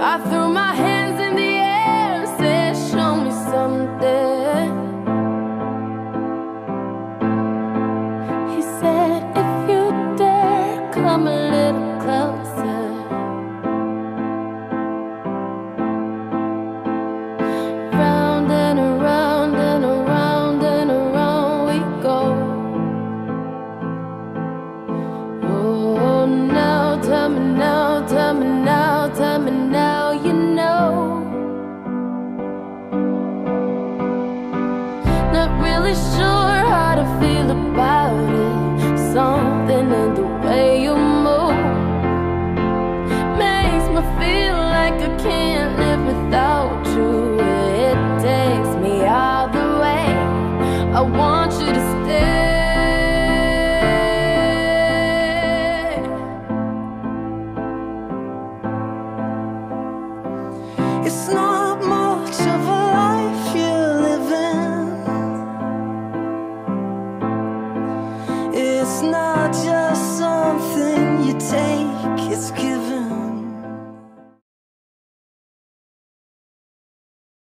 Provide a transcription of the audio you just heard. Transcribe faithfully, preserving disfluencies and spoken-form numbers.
I threw my hands in the air and said, show me something. He said, if you dare, come a little closer. Round and around and around and around we go. Oh, now, tell me now, tell me now, tell me now, you know. Not really sure how to feel about it. Something in the way you move makes me feel like I can't live without you. It takes me all the way. I want you to stay.